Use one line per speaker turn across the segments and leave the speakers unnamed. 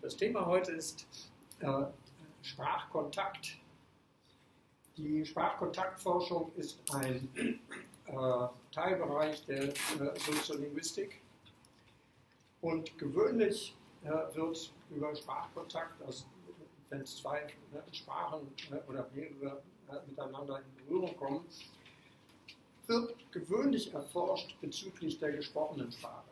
Das Thema heute ist Sprachkontakt. Die Sprachkontaktforschung ist ein Teilbereich der Soziolinguistik und gewöhnlich wird über Sprachkontakt, also wenn zwei Sprachen oder mehrere miteinander in Berührung kommen, wird gewöhnlich erforscht bezüglich der gesprochenen Sprache.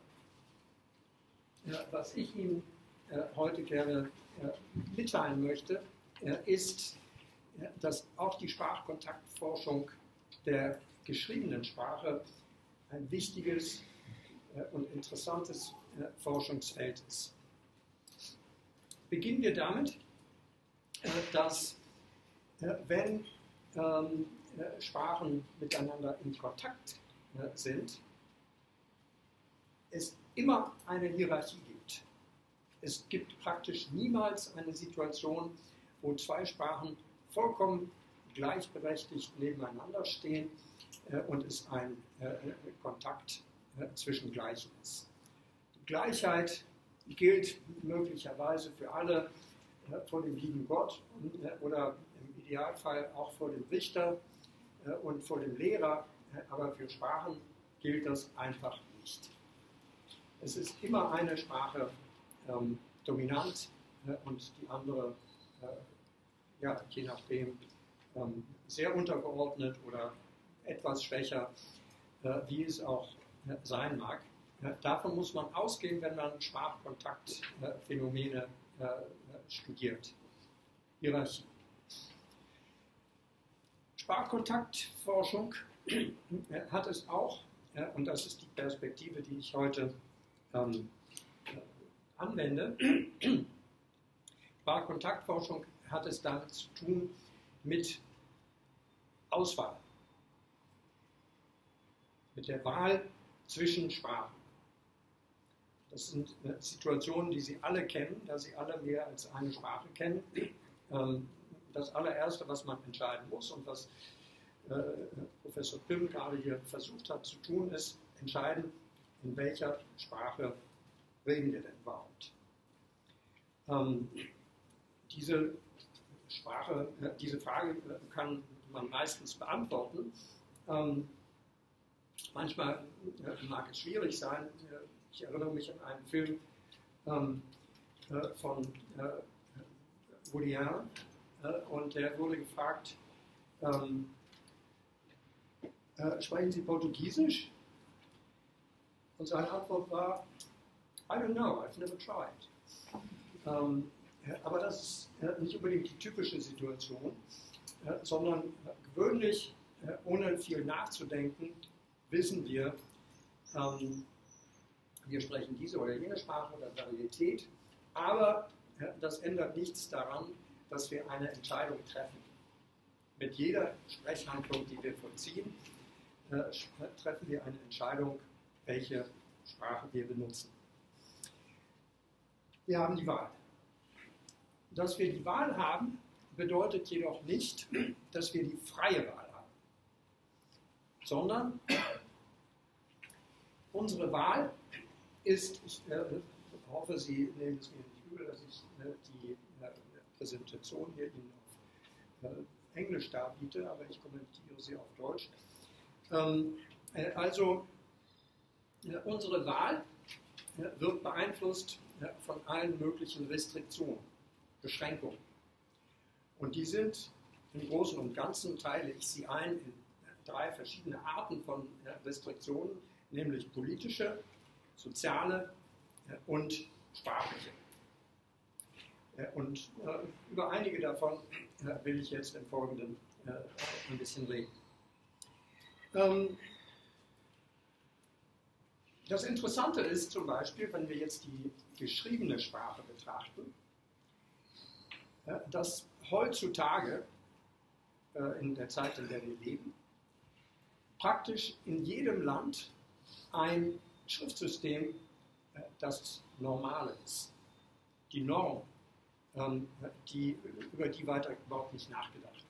Was ich Ihnen heute gerne mitteilen möchte, ist, dass auch die Sprachkontaktforschung der geschriebenen Sprache ein wichtiges und interessantes Forschungsfeld ist. Beginnen wir damit, dass wenn Sprachen miteinander in Kontakt sind, es immer eine Hierarchie gibt. Es gibt praktisch niemals eine Situation, wo zwei Sprachen vollkommen gleichberechtigt nebeneinander stehen und es ein Kontakt zwischen Gleichen ist. Die Gleichheit gilt möglicherweise für alle vor dem lieben Gott oder im Idealfall auch vor dem Richter und vor dem Lehrer, aber für Sprachen gilt das einfach nicht. Es ist immer eine Sprache dominant und die andere, je nachdem, sehr untergeordnet oder etwas schwächer, wie es auch sein mag. Davon muss man ausgehen, wenn man Sprachkontaktphänomene studiert. Hierarchie. Sprachkontaktforschung hat es auch, und das ist die Perspektive, die ich heute anwende. Sprachkontaktforschung hat es damit zu tun mit Auswahl, mit der Wahl zwischen Sprachen. Das sind Situationen, die Sie alle kennen, da Sie alle mehr als eine Sprache kennen. Das allererste, was man entscheiden muss und was Professor Pym gerade hier versucht hat zu tun, ist entscheiden, in welcher Sprache reden wir denn überhaupt. Diese Frage kann man meistens beantworten. Manchmal mag es schwierig sein. Ich erinnere mich an einen Film von Woody Allen und der wurde gefragt, sprechen Sie Portugiesisch? Und seine Antwort war, I don't know, I've never tried. Aber das ist nicht unbedingt die typische Situation, sondern gewöhnlich, ohne viel nachzudenken, wissen wir, wir sprechen diese oder jene Sprache oder Varietät, aber das ändert nichts daran, dass wir eine Entscheidung treffen. Mit jeder Sprechhandlung, die wir vollziehen, treffen wir eine Entscheidung, welche Sprache wir benutzen. Wir haben die Wahl. Dass wir die Wahl haben, bedeutet jedoch nicht, dass wir die freie Wahl haben, sondern unsere Wahl ist, ich hoffe, Sie nehmen es mir nicht übel, dass ich die Präsentation hier Ihnen auf Englisch darbiete, aber ich kommentiere sie auf Deutsch. Unsere Wahl wird beeinflusst von allen möglichen Restriktionen, Beschränkungen. Und die sind im Großen und Ganzen, teile ich sie ein in drei verschiedene Arten von Restriktionen, nämlich politische, soziale und sprachliche. Und über einige davon will ich jetzt im Folgenden ein bisschen reden. Das Interessante ist zum Beispiel, wenn wir jetzt die geschriebene Sprache betrachten, dass heutzutage, in der Zeit, in der wir leben, praktisch in jedem Land ein Schriftsystem das Normale ist, die Norm, über die weiter überhaupt nicht nachgedacht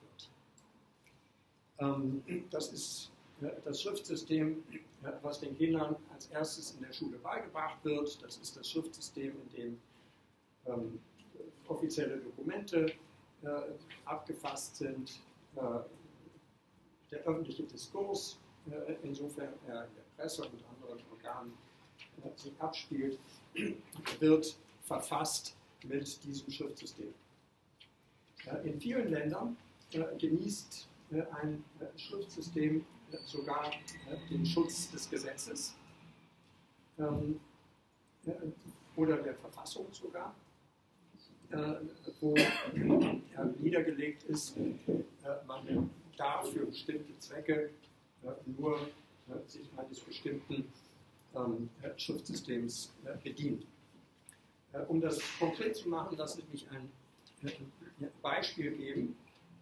wird. Das ist das Schriftsystem, was den Kindern als erstes in der Schule beigebracht wird. Das ist das Schriftsystem, in dem offizielle Dokumente abgefasst sind, der öffentliche Diskurs, insofern er in der Presse und anderen Organen sich abspielt, wird verfasst mit diesem Schriftsystem. In vielen Ländern genießt ein Schriftsystem sogar den Schutz des Gesetzes oder der Verfassung sogar, wo niedergelegt ist, man darf für bestimmte Zwecke nur sich eines bestimmten Schriftsystems bedienen. Um das konkret zu machen, lasse ich mich ein Beispiel geben.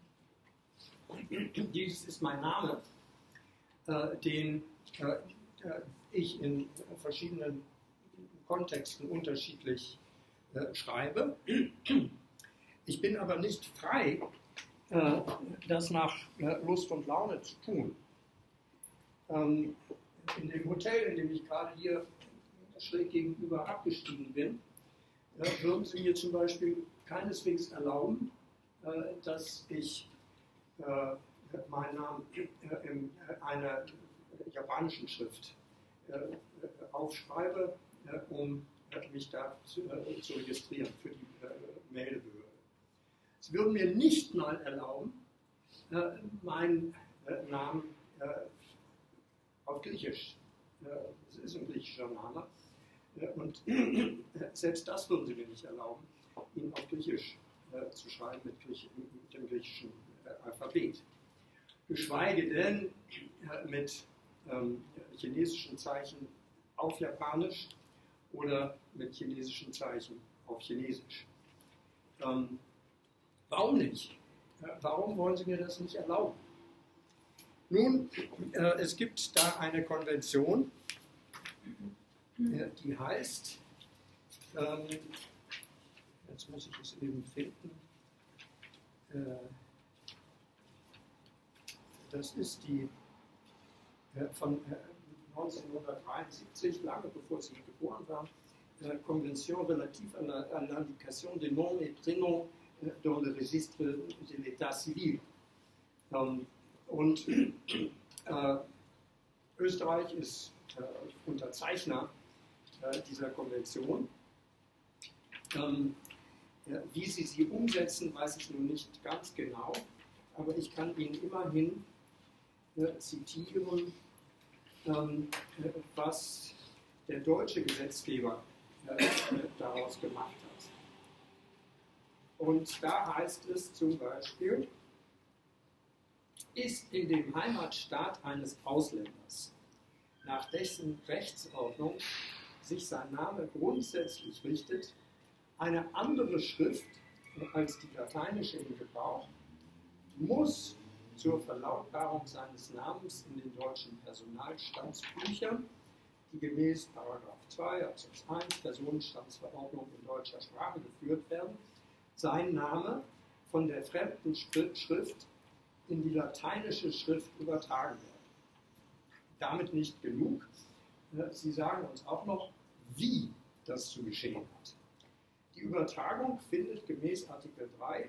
Dies ist mein Name, den ich in verschiedenen Kontexten unterschiedlich schreibe. Ich bin aber nicht frei, das nach Lust und Laune zu tun. In dem Hotel, in dem ich gerade hier schräg gegenüber abgestiegen bin, würden Sie mir zum Beispiel keineswegs erlauben, dass ich meinen Namen in einer japanischen Schrift aufschreibe, um mich da zu registrieren für die Meldebehörde. Sie würden mir nicht mal erlauben, meinen Namen auf Griechisch, es ist ein griechischer Name, und selbst das würden Sie mir nicht erlauben, ihn auf Griechisch zu schreiben mit dem griechischen Alphabet. Geschweige denn mit chinesischen Zeichen auf Japanisch oder mit chinesischen Zeichen auf Chinesisch. Warum nicht? Warum wollen Sie mir das nicht erlauben? Nun, es gibt da eine Konvention, die heißt, jetzt muss ich es eben finden, das ist die von 1973, lange bevor Sie geboren waren, Convention relative à l'indication des noms et prénoms dans le registre de l'état civil. Und Österreich ist Unterzeichner dieser Konvention. Wie sie umsetzen, weiß ich nun nicht ganz genau, aber ich kann Ihnen immerhin zitieren, was der deutsche Gesetzgeber daraus gemacht hat. Und da heißt es zum Beispiel, ist in dem Heimatstaat eines Ausländers, nach dessen Rechtsordnung sich sein Name grundsätzlich richtet, eine andere Schrift als die lateinische in Gebrauch, muss zur Verlautbarung seines Namens in den deutschen Personalstandsbüchern, die gemäß § 2 Absatz 1 Personenstandsverordnung in deutscher Sprache geführt werden, sein Name von der fremden Schrift in die lateinische Schrift übertragen werden. Damit nicht genug. Sie sagen uns auch noch, wie das zu geschehen hat. Die Übertragung findet gemäß Artikel 3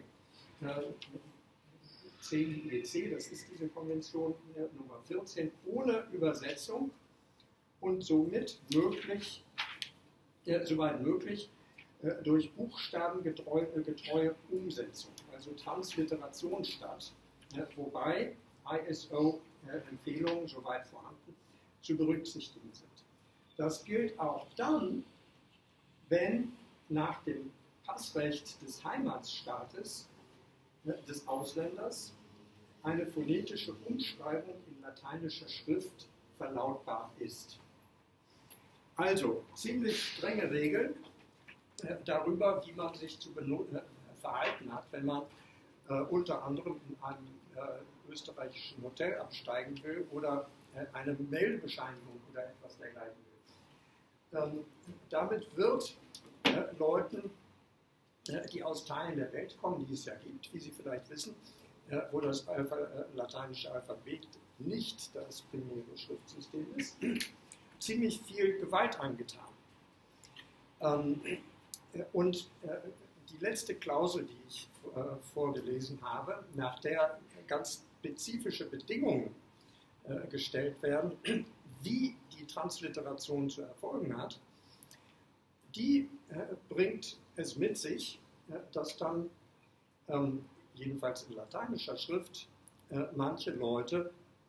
CIEC, das ist diese Konvention Nummer 14, ohne Übersetzung und somit möglich, soweit möglich, durch buchstabengetreue Umsetzung, also Transliteration statt, wobei ISO-Empfehlungen, soweit vorhanden, zu berücksichtigen sind. Das gilt auch dann, wenn nach dem Passrecht des Heimatstaates des Ausländers eine phonetische Umschreibung in lateinischer Schrift verlautbar ist. Also ziemlich strenge Regeln darüber, wie man sich zu verhalten hat, wenn man unter anderem in einem österreichischen Hotel absteigen will oder eine Meldebescheinigung oder etwas dergleichen will. Damit wird Leuten, die aus Teilen der Welt kommen, die es ja gibt, wie Sie vielleicht wissen, wo das lateinische Alphabet nicht das primäre Schriftsystem ist, ziemlich viel Gewalt angetan. Und die letzte Klausel, die ich vorgelesen habe, nach der ganz spezifische Bedingungen gestellt werden, wie die Transliteration zu erfolgen hat, die bringt es mit sich, dass dann jedenfalls in lateinischer Schrift manche Leute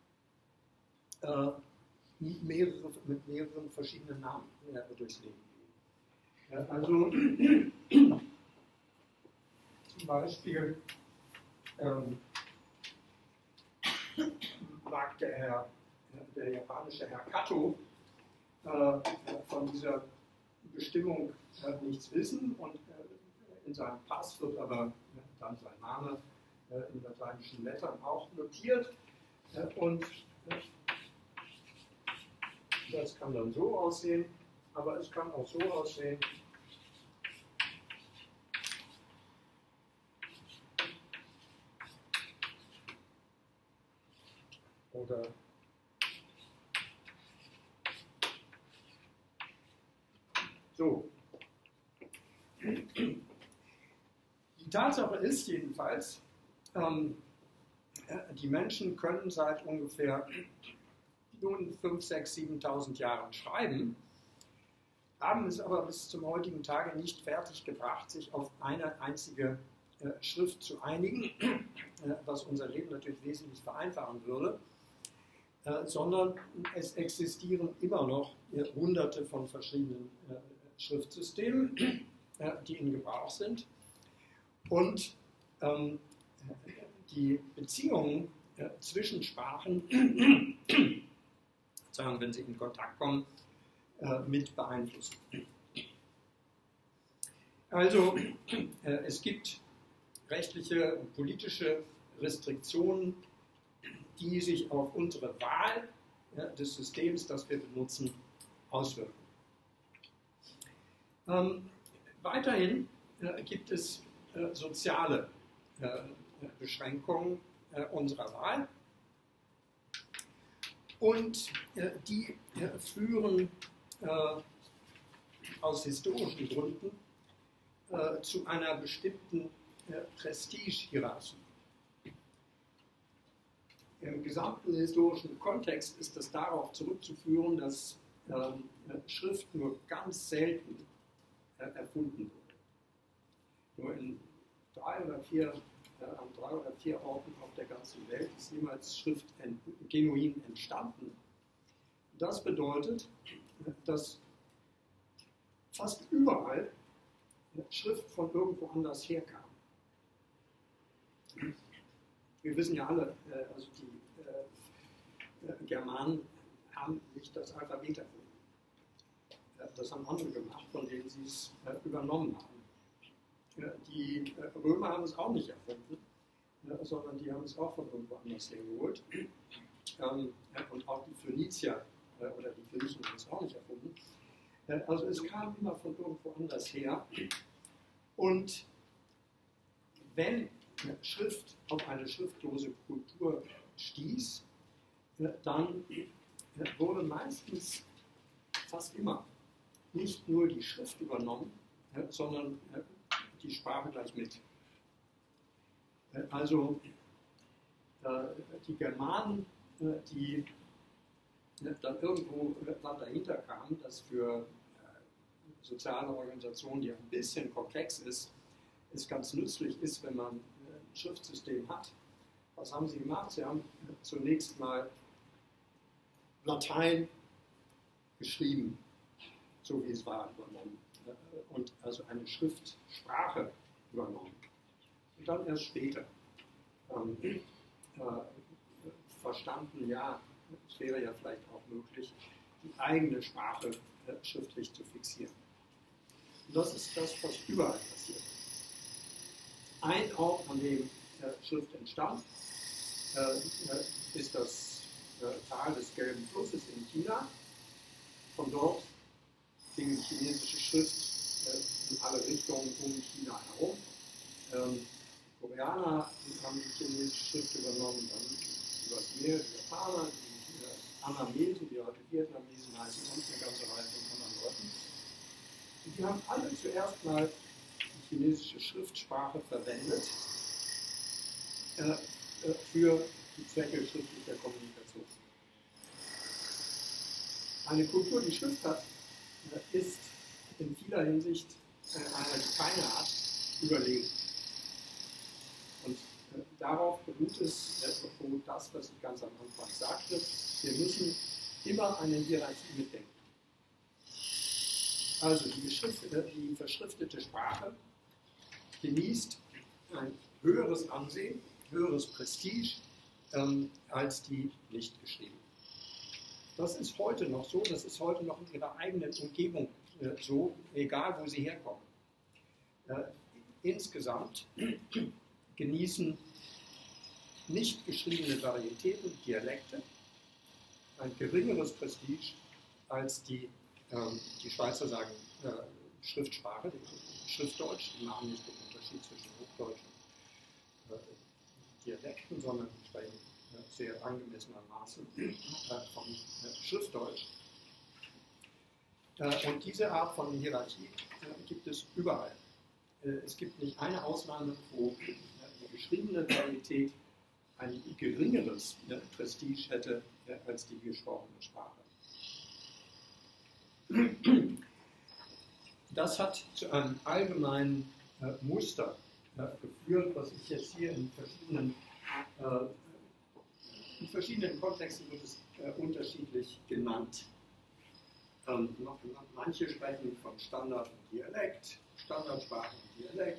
mit mehreren verschiedenen Namen durchs Leben gehen. Also zum Beispiel mag der japanische Herr Kato von dieser Bestimmung nichts wissen und in seinem Pass wird aber dann sein Name in lateinischen Lettern auch notiert und das kann dann so aussehen, aber es kann auch so aussehen. Oder so. Die Tatsache ist jedenfalls, die Menschen können seit ungefähr nun 5.000, 6.000, 7.000 Jahren schreiben, haben es aber bis zum heutigen Tage nicht fertiggebracht, sich auf eine einzige Schrift zu einigen, was unser Leben natürlich wesentlich vereinfachen würde, sondern es existieren immer noch hunderte von verschiedenen Schriftsystemen, die in Gebrauch sind. Und die Beziehungen zwischen Sprachen, sagen, wenn sie in Kontakt kommen, mit beeinflussen. Also es gibt rechtliche und politische Restriktionen, die sich auf unsere Wahl des Systems, das wir benutzen, auswirken. Weiterhin gibt es soziale Beschränkungen unserer Wahl und die führen aus historischen Gründen zu einer bestimmten Prestigehierarchie. Im gesamten historischen Kontext ist es darauf zurückzuführen, dass Schrift nur ganz selten erfunden wurde. Nur an 3 oder 4 Orten auf der ganzen Welt ist niemals Schrift genuin entstanden. Das bedeutet, dass fast überall Schrift von irgendwo anders herkam. Wir wissen ja alle, also die Germanen haben nicht das Alphabet erfunden. Das haben andere gemacht, von denen sie es übernommen haben. Die Römer haben es auch nicht erfunden, sondern die haben es auch von irgendwo anders hergeholt. Und auch die Phönizier oder die Griechen haben es auch nicht erfunden. Also es kam immer von irgendwo anders her. Und wenn Schrift auf eine schriftlose Kultur stieß, dann wurde meistens, fast immer, nicht nur die Schrift übernommen, sondern die Sprache gleich mit. Also die Germanen, die dann irgendwo dann dahinter kamen, dass für soziale Organisationen, die ein bisschen komplex ist, es ganz nützlich ist, wenn man ein Schriftsystem hat. Was haben sie gemacht? Sie haben zunächst mal Latein geschrieben, so wie es war, übernommen. Und also eine Schriftsprache übernommen. Und dann erst später verstanden, ja, es wäre ja vielleicht auch möglich, die eigene Sprache schriftlich zu fixieren. Und das ist das, was überall passiert. Ein Ort, an dem Schrift entstand, ist das Tal des Gelben Flusses in China. Von dort ging die chinesische Schrift in alle Richtungen um China herum. Die Koreaner haben die chinesische Schrift übernommen, dann übers Meer die Japaner, die Annamesen, die heute Vietnamesen heißen, und eine ganze Reihe von anderen Leuten. Und die haben alle zuerst mal die chinesische Schriftsprache verwendet für die Zwecke schriftlicher Kommunikation. Eine Kultur, die Schrift hat, ist in vieler Hinsicht einer, die keine hat, überlegen. Und darauf beruht das, was ich ganz am Anfang sagte. Wir müssen immer eine Hierarchie mitdenken. Also die verschriftete Sprache genießt ein höheres Ansehen, höheres Prestige als die nicht geschriebene. Das ist heute noch so, das ist heute noch in ihrer eigenen Umgebung so, egal wo sie herkommen. Insgesamt genießen nicht geschriebene Varietäten, Dialekte, ein geringeres Prestige als die Schweizer sagen Schriftsprache, Schriftdeutsch, die machen nicht den Unterschied zwischen Hochdeutsch und Dialekten, sondern sprechen sehr angemessenermaßen von Schriftdeutsch. Und diese Art von Hierarchie gibt es überall. Es gibt nicht eine Ausnahme, wo die geschriebene Varietät ein geringeres Prestige hätte als die gesprochene Sprache. Das hat zu einem allgemeinen Muster geführt, was ich jetzt hier in verschiedenen Kontexten wird es unterschiedlich genannt. Manche sprechen von Standard und Dialekt, Standardsprache und Dialekt.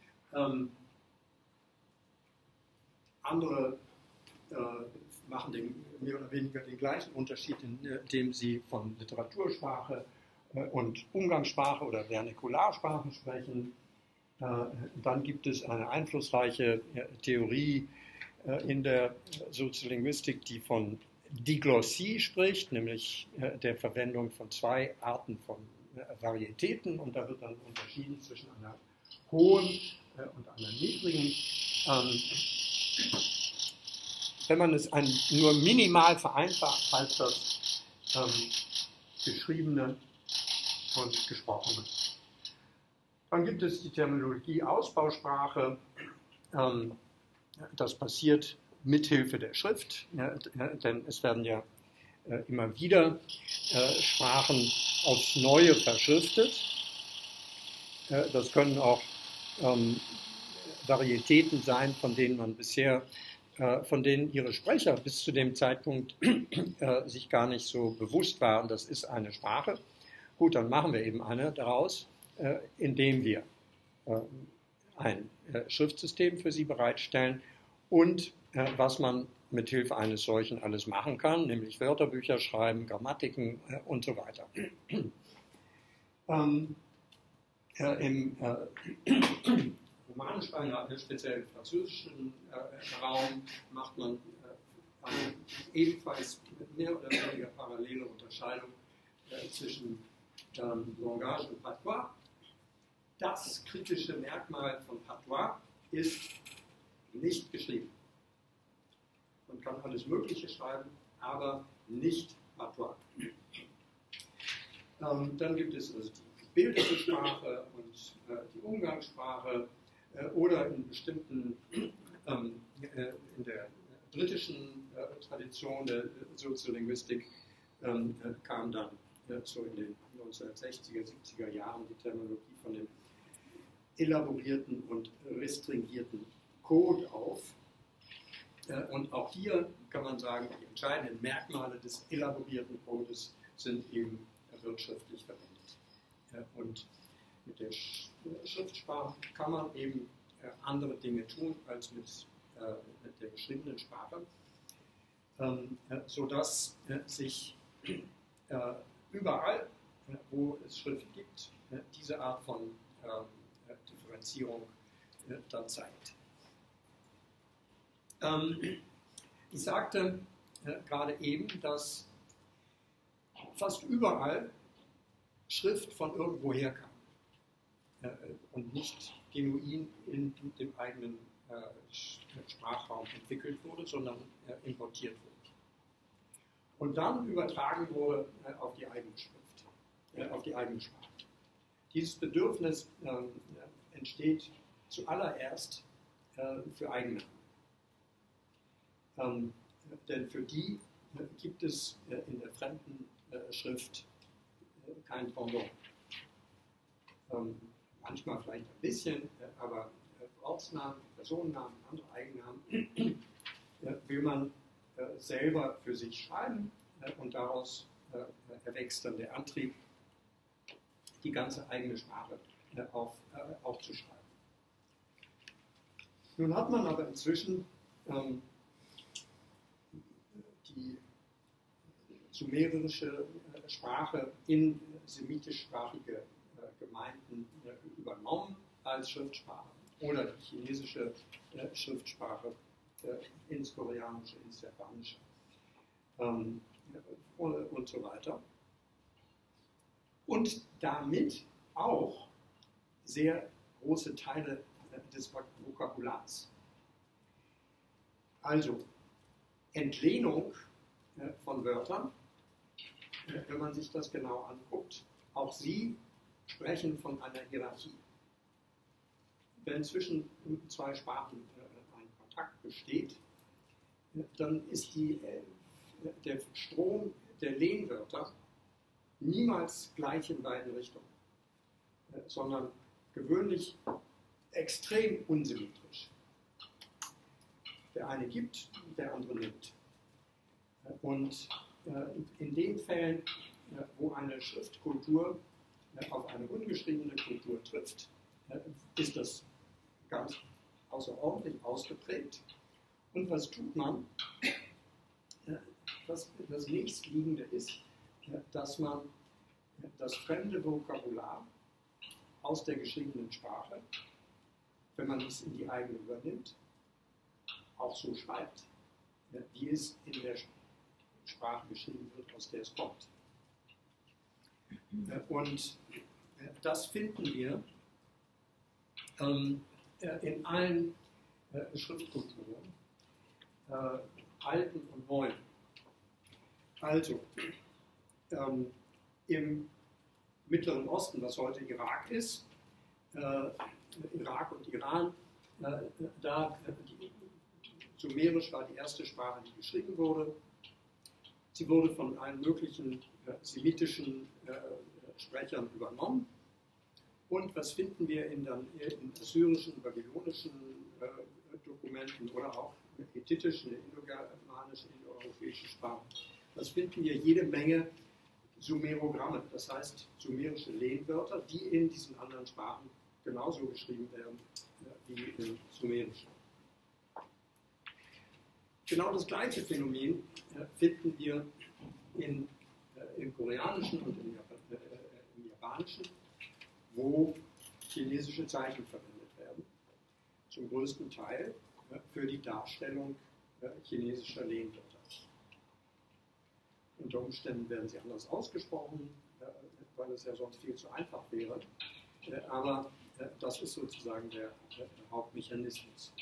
Andere machen mehr oder weniger den gleichen Unterschied, indem sie von Literatursprache und Umgangssprache oder Vernakularsprache sprechen. Dann gibt es eine einflussreiche Theorie in der Soziolinguistik, die von Diglossie spricht, nämlich der Verwendung von zwei Arten von Varietäten. Und da wird dann unterschieden zwischen einer hohen und einer niedrigen. Wenn man es nur minimal vereinfacht, heißt das geschriebene und gesprochene. Dann gibt es die Terminologie Ausbausprache. Das passiert mithilfe der Schrift, denn es werden ja immer wieder Sprachen aufs Neue verschriftet. Das können auch Varietäten sein, von denen ihre Sprecher bis zu dem Zeitpunkt sich gar nicht so bewusst waren, das ist eine Sprache. Gut, dann machen wir eben eine daraus, indem wir ein Schriftsystem für sie bereitstellen und was man mit Hilfe eines solchen alles machen kann, nämlich Wörterbücher schreiben, Grammatiken und so weiter. Im romanischen, speziell im französischen Raum macht man eine ebenfalls mehr oder weniger parallele Unterscheidung zwischen Langage und Patois. Das kritische Merkmal von Patois ist nicht geschrieben. Man kann alles Mögliche schreiben, aber nicht Patois. Dann gibt es also die gebildete Sprache und die Umgangssprache oder in bestimmten, in der britischen Tradition der Soziolinguistik kam dann so in den 1960er, 70er Jahren die Terminologie von dem elaborierten und restringierten Code auf. Und auch hier kann man sagen, die entscheidenden Merkmale des elaborierten Codes sind eben wirtschaftlich verwendet. Und mit der Schriftsprache kann man eben andere Dinge tun als mit der geschriebenen Sprache, sodass sich überall, wo es Schrift gibt, diese Art von Differenzierung dann zeigt. Ich sagte gerade eben, dass fast überall Schrift von irgendwoher kam und nicht genuin in dem eigenen Sprachraum entwickelt wurde, sondern importiert wurde. Und dann übertragen wurde auf die eigene Schrift, auf die eigene Sprache. Dieses Bedürfnis entsteht zuallererst für Eigennamen. Denn für die gibt es in der Fremdenschrift kein Pendant. Manchmal vielleicht ein bisschen, aber Ortsnamen, Personennamen, andere Eigennamen will man selber für sich schreiben und daraus erwächst dann der Antrieb, die ganze eigene Sprache aufzuschreiben. Nun hat man aber inzwischen die sumerische Sprache in semitischsprachige Gemeinden übernommen als Schriftsprache oder die chinesische Schriftsprache ins Koreanische, ins Japanische und so weiter. Und damit auch sehr große Teile des Vokabulars. Also Entlehnung von Wörtern, wenn man sich das genau anguckt, auch sie sprechen von einer Hierarchie. Wenn zwischen zwei Sprachen ein Kontakt besteht, dann ist der Strom der Lehnwörter niemals gleich in beiden Richtungen, sondern gewöhnlich extrem unsymmetrisch. Der eine gibt, der andere nimmt. Und in den Fällen, wo eine Schriftkultur auf eine ungeschriebene Kultur trifft, ist das ganz außerordentlich ausgeprägt. Und was tut man? Was das nächstliegende ist, dass man das fremde Vokabular aus der geschriebenen Sprache, wenn man es in die eigene übernimmt, auch so schreibt, wie es in der Sprache geschrieben wird, aus der es kommt. Und das finden wir in allen Schriftkulturen, alten und neuen. Also, im Mittleren Osten, was heute Irak ist, Irak und Iran, Sumerisch war die erste Sprache, die geschrieben wurde. Sie wurde von allen möglichen semitischen Sprechern übernommen. Und was finden wir in assyrischen, babylonischen Dokumenten oder auch hethitischen, indogermanischen, indoeuropäischen Sprachen? Was finden wir? Jede Menge Sumerogramme, das heißt sumerische Lehnwörter, die in diesen anderen Sprachen genauso geschrieben werden wie im Sumerischen. Genau das gleiche Phänomen finden wir im Koreanischen und im Japanischen, wo chinesische Zeichen verwendet werden, zum größten Teil für die Darstellung chinesischer Lehnwörter. Unter Umständen werden sie anders ausgesprochen, weil es ja sonst viel zu einfach wäre, aber das ist sozusagen der Hauptmechanismus.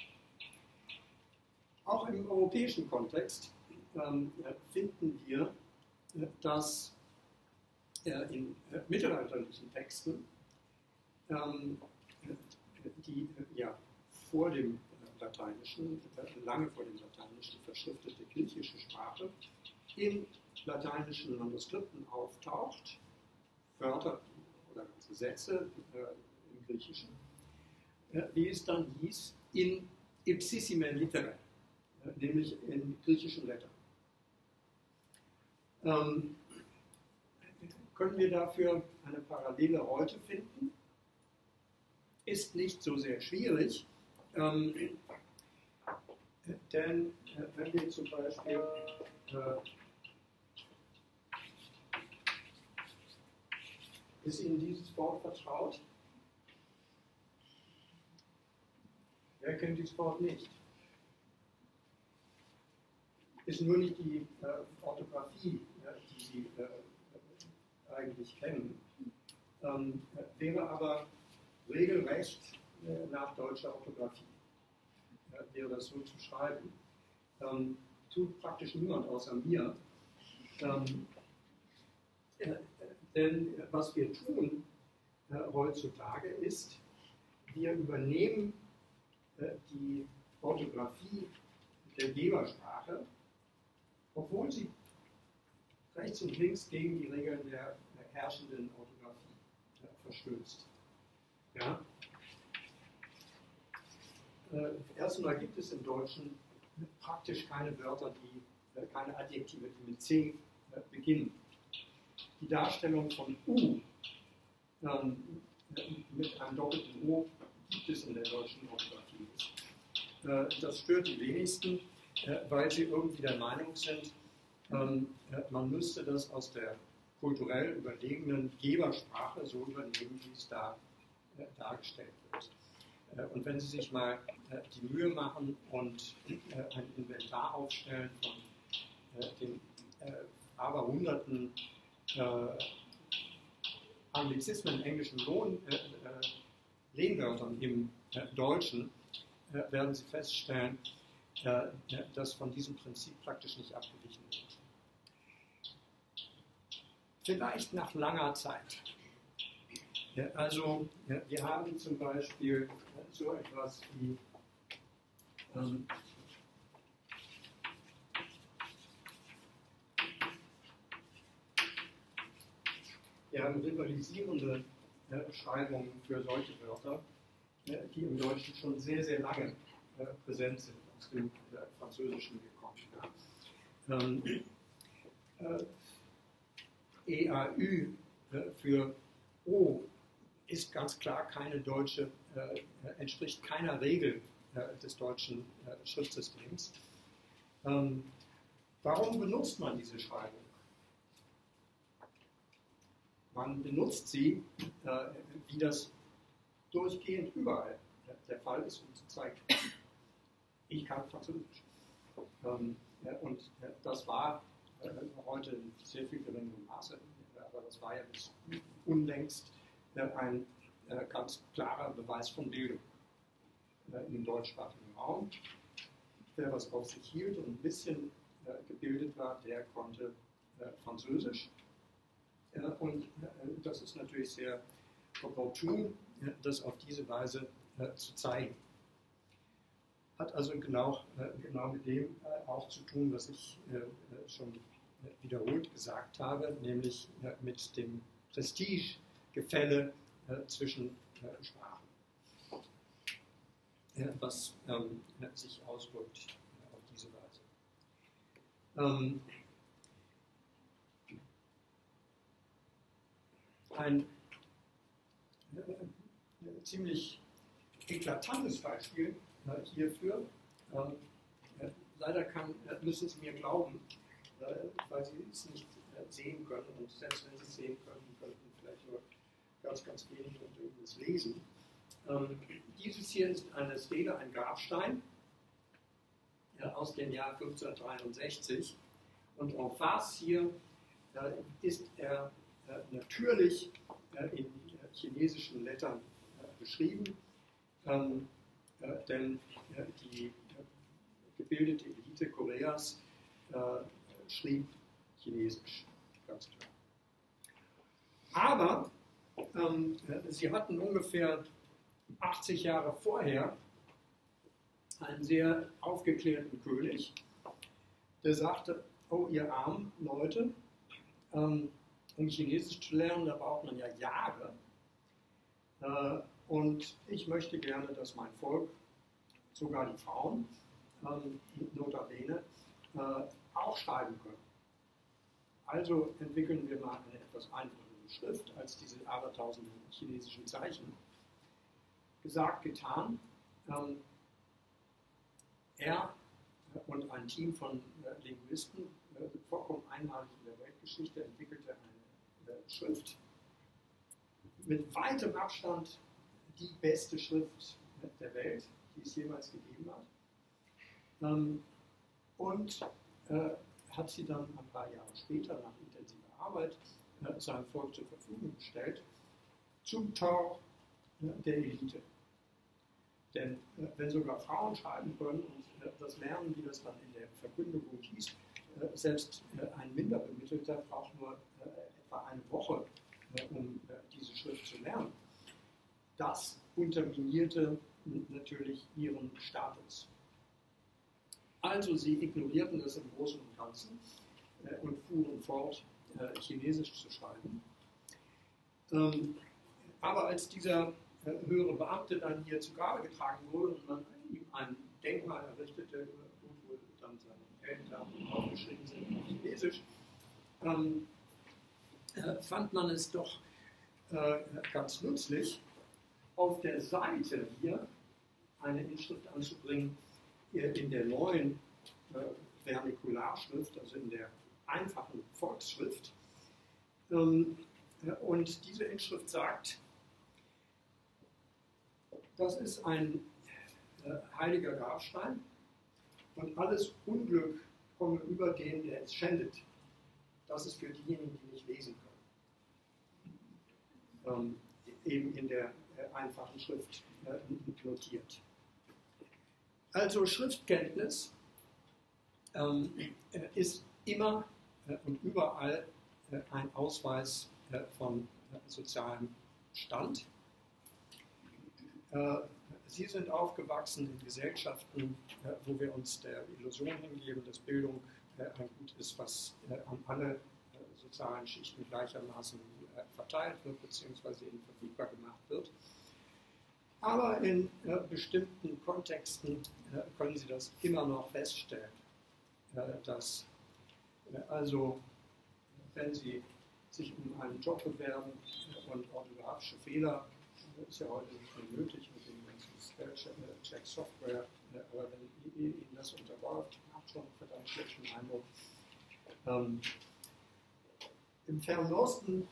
Auch im europäischen Kontext finden wir, dass in mittelalterlichen Texten, die ja vor dem Lateinischen, lange vor dem Lateinischen verschriftete griechische Sprache, in lateinischen Manuskripten auftaucht, Wörter oder ganze Sätze im Griechischen, wie es dann hieß, in ipsissime litterae, nämlich in griechischen Lettern. Können wir dafür eine Parallele heute finden? Ist nicht so sehr schwierig, denn wenn wir zum Beispiel ist Ihnen dieses Wort vertraut? Wer kennt dieses Wort nicht? Ist nur nicht die Orthographie, die Sie eigentlich kennen, wäre aber regelrecht nach deutscher Orthographie. Wäre das so zu schreiben. Tut praktisch niemand außer mir. Denn was wir tun heutzutage ist, wir übernehmen die Orthographie der Gebersprache, obwohl sie rechts und links gegen die Regeln der herrschenden Orthographie verstößt. Ja? Erstmal gibt es im Deutschen praktisch keine Wörter, keine Adjektive, die mit C beginnen. Die Darstellung von U mit einem doppelten O gibt es in der deutschen Orthographie nicht. Das stört die wenigsten, weil sie irgendwie der Meinung sind, man müsste das aus der kulturell überlegenen Gebersprache so übernehmen, wie es da dargestellt wird. Und wenn Sie sich mal die Mühe machen und ein Inventar aufstellen von den aberhunderten Anglizismen im englischen Lehnwörtern im Deutschen, werden Sie feststellen, dass von diesem Prinzip praktisch nicht abgewichen wird. Vielleicht nach langer Zeit. Ja, also, wir haben zum Beispiel so etwas wie wir haben rivalisierende Beschreibungen für solche Wörter, die im Deutschen schon sehr, sehr lange präsent sind, aus dem Französischen gekommen. EAÜ für O ist ganz klar keine deutsche, entspricht keiner Regel des deutschen Schriftsystems. Warum benutzt man diese Schreibung? Man benutzt sie, wie das durchgehend überall der Fall ist, um zu zeigen, ich kann Französisch. Und das war heute in sehr viel geringerem Maße, aber das war ja bis unlängst ein ganz klarer Beweis von Bildung im deutschsprachigen Raum. Wer was auf sich hielt und ein bisschen gebildet war, der konnte Französisch. Und das ist natürlich sehr opportun, das auf diese Weise zu zeigen. Hat also genau mit dem auch zu tun, was ich schon wiederholt gesagt habe, nämlich mit dem Prestigegefälle zwischen Sprachen, was sich ausdrückt auf diese Weise. Ein ziemlich eklatantes Beispiel hierfür, leider müssen Sie mir glauben, weil Sie es nicht sehen können, und selbst wenn Sie es sehen können, könnten vielleicht nur ganz, ganz wenig und es lesen. Dieses hier ist eine Stele, ein Grabstein aus dem Jahr 1563, und en face hier ist er natürlich in chinesischen Lettern beschrieben, denn die gebildete Elite Koreas schrieb Chinesisch, ganz klar. Aber sie hatten ungefähr 80 Jahre vorher einen sehr aufgeklärten König, der sagte, oh ihr armen Leute, um Chinesisch zu lernen, da braucht man ja Jahre. Und ich möchte gerne, dass mein Volk, sogar die Frauen, notabene, auch schreiben können. Also entwickeln wir mal eine etwas einfachere Schrift als diese abertausenden chinesischen Zeichen. Gesagt, getan. Er und ein Team von Linguisten, vollkommen einmalig in der Weltgeschichte, entwickelte eine Schrift mit weitem Abstand die beste Schrift der Welt, die es jemals gegeben hat. Und hat sie dann ein paar Jahre später nach intensiver Arbeit seinem Volk zur Verfügung gestellt, zum Tauch der Elite. Denn wenn sogar Frauen schreiben können und das lernen, wie das dann in der Verkündigung hieß, selbst ein Minderbemittelter braucht nur etwa eine Woche, um diese Schrift zu lernen. Das unterminierte natürlich ihren Status. Also sie ignorierten das im Großen und Ganzen und fuhren fort, Chinesisch zu schreiben. Aber als dieser höhere Beamte dann hier zu Grabe getragen wurde und man ihm ein Denkmal errichtete, wo dann seine Eltern aufgeschrieben sind auf Chinesisch, fand man es doch ganz nützlich, auf der Seite hier eine Inschrift anzubringen in der neuen Vernikularschrift, also in der einfachen Volksschrift. Und diese Inschrift sagt, das ist ein heiliger Grabstein und alles Unglück komme über den, der es schändet. Das ist für diejenigen, die nicht lesen können. Eben in der einfachen Schrift notiert. Also Schriftkenntnis ist immer und überall ein Ausweis von sozialem Stand. Sie sind aufgewachsen in Gesellschaften, wo wir uns der Illusion hingeben, dass Bildung ein Gut ist, was an alle sozialen Schichten gleichermaßen verteilt wird bzw. ihnen verfügbar gemacht wird. Aber in bestimmten Kontexten können Sie das immer noch feststellen, dass also wenn Sie sich um einen Job bewerben und orthografische Fehler, das ist ja heute nicht mehr nötig mit den ganzen Spellcheck-Software, aber wenn Ihnen das unterläuft, macht schon einen verdammt schlechten Eindruck. Im Fernen Osten,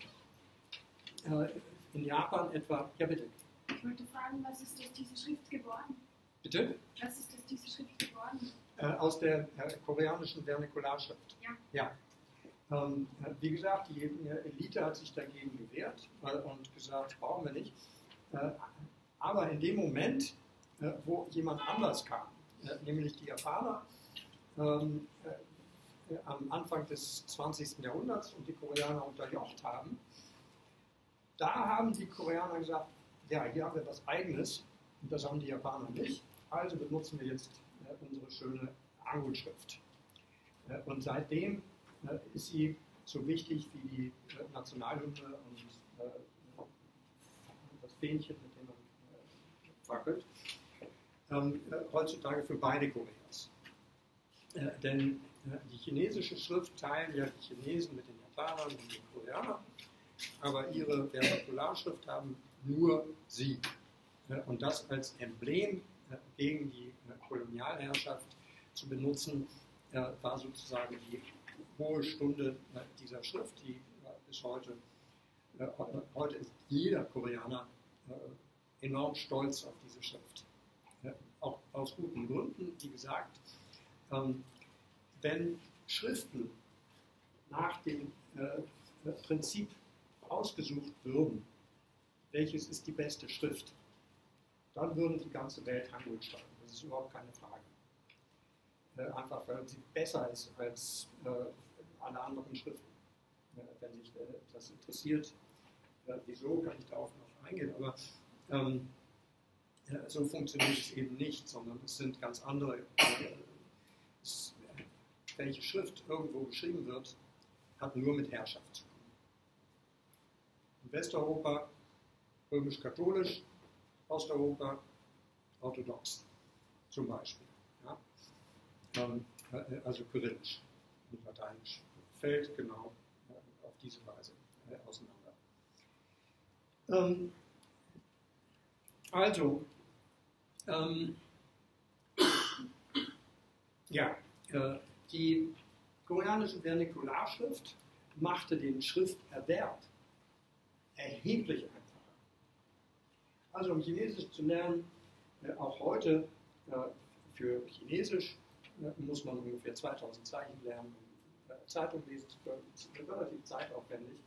in Japan etwa, ja bitte.
Ich wollte fragen, was ist aus dieser Schrift geworden?
Bitte?
Was ist aus dieser Schrift geworden?
Aus der koreanischen Vernikularschrift.
Ja.
Wie gesagt, die Elite hat sich dagegen gewehrt und gesagt, brauchen wir nicht. Aber in dem Moment, wo jemand anders kam, nämlich die Japaner, am Anfang des 20. Jahrhunderts und die Koreaner unterjocht haben, da haben die Koreaner gesagt, ja, hier haben wir was Eigenes und das haben die Japaner nicht, also benutzen wir jetzt unsere schöne Hangul-Schrift. Und seitdem ist sie so wichtig wie die Nationalhymne und das Fähnchen, mit dem man wackelt, heutzutage für beide Koreas. Denn die chinesische Schrift teilen ja die Chinesen mit den Japanern und den Koreanern, aber ihre Vernikularschrift haben nur sie. Und das als Emblem gegen die Kolonialherrschaft zu benutzen, war sozusagen die hohe Stunde dieser Schrift, die bis heute, heute ist jeder Koreaner enorm stolz auf diese Schrift. Auch aus guten Gründen, wie gesagt, wenn Schriften nach dem Prinzip ausgesucht würden, welches ist die beste Schrift, dann würde die ganze Welt Hangul schreiben. Das ist überhaupt keine Frage. Einfach weil sie besser ist als alle anderen Schriften. Wenn sich das interessiert, wieso, kann ich darauf noch eingehen, aber so funktioniert es eben nicht, sondern es sind ganz andere. Welche Schrift irgendwo geschrieben wird, hat nur mit Herrschaft zu tun. In Westeuropa römisch-katholisch, Osteuropa orthodox zum Beispiel. Ja? Also kyrillisch und lateinisch. Fällt genau auf diese Weise auseinander. Die koreanische Vernikularschrift machte den Schrifterwerb erheblich einfacher. Also um Chinesisch zu lernen, auch heute für Chinesisch muss man ungefähr 2000 Zeichen lernen, um Zeitung lesen zu können. Das ist relativ zeitaufwendig.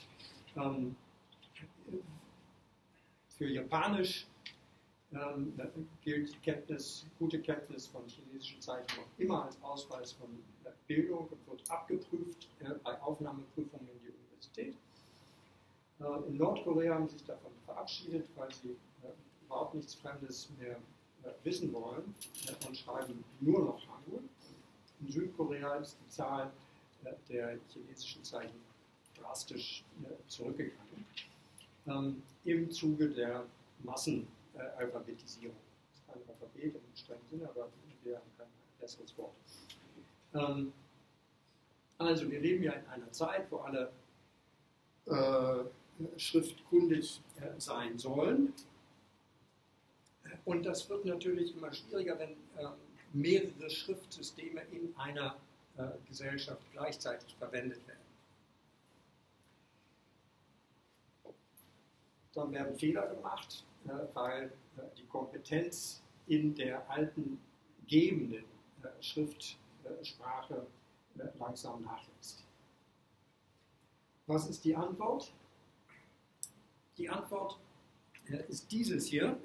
Für Japanisch gilt gute Kenntnis von chinesischen Zeichen noch immer als Ausweis von Bildung und wird abgeprüft bei Aufnahmeprüfungen in die Universität. In Nordkorea haben sie sich davon verabschiedet, weil sie überhaupt nichts Fremdes mehr wissen wollen und schreiben nur noch Hangul. In Südkorea ist die Zahl der chinesischen Zeichen drastisch zurückgegangen. Im Zuge der Massenalphabetisierung. Das ist kein Alphabet im strengen Sinne, aber wir haben kein besseres Wort. Also wir leben ja in einer Zeit, wo alle schriftkundig sein sollen. Und das wird natürlich immer schwieriger, wenn mehrere Schriftsysteme in einer Gesellschaft gleichzeitig verwendet werden. Dann werden Fehler gemacht, weil die Kompetenz in der alten gebenden Schriftsprache langsam nachlässt. Was ist die Antwort? Die Antwort ist dieses hier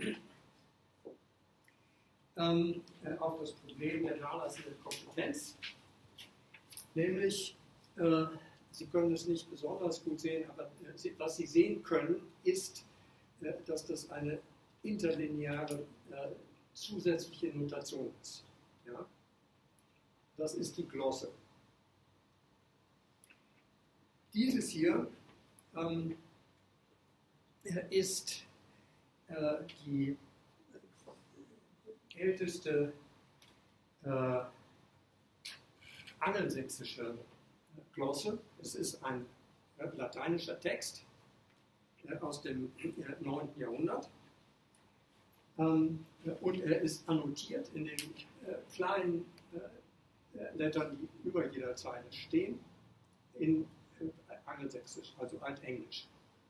auf das Problem der nachlassenden Kompetenz. Nämlich, Sie können es nicht besonders gut sehen, aber was Sie sehen können, ist, dass das eine interlineare zusätzliche Notation ist. Ja? Das ist die Glosse. Dieses hier ist die älteste angelsächsische Glosse. Es ist ein lateinischer Text aus dem 9. Jahrhundert. Und er ist annotiert in den kleinen Lettern, die über jeder Zeile stehen, in Angelsächsisch, also Altenglisch.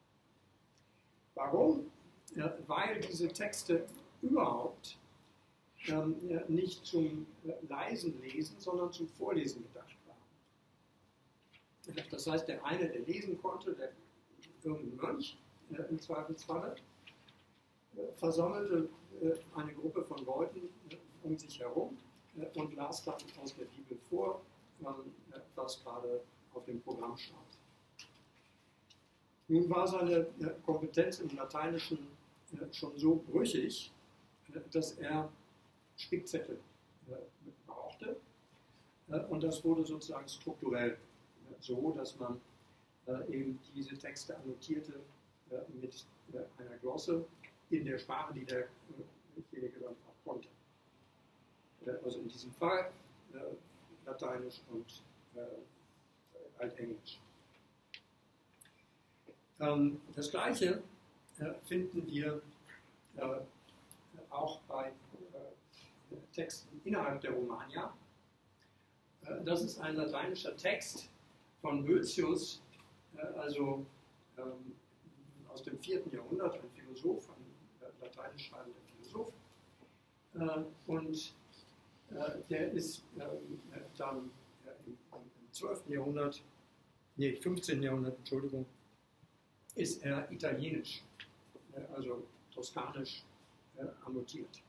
Warum? Weil diese Texte überhaupt nicht zum leisen Lesen, sondern zum Vorlesen gedacht waren. Das heißt, der eine, der lesen konnte, der irgendein Mönch im Zweifelsfalle, versammelte eine Gruppe von Leuten um sich herum und las dann aus der Bibel vor, was gerade auf dem Programm stand. Nun war seine Kompetenz im Lateinischen schon so brüchig, dass er Spickzettel brauchte. Und das wurde sozusagen strukturell so, dass man eben diese Texte annotierte mit einer Glosse in der Sprache, die derjenige dann auch konnte. Also in diesem Fall Lateinisch und Altenglisch. Das Gleiche finden wir auch bei Texten innerhalb der Romagna. Das ist ein lateinischer Text von Boëthius, also aus dem 4. Jahrhundert, ein Philosoph, ein lateinisch schreibender Philosoph. Und der ist dann im 12. Jahrhundert, 15. Jahrhundert, Entschuldigung, ist er italienisch, also toskanisch annotiert.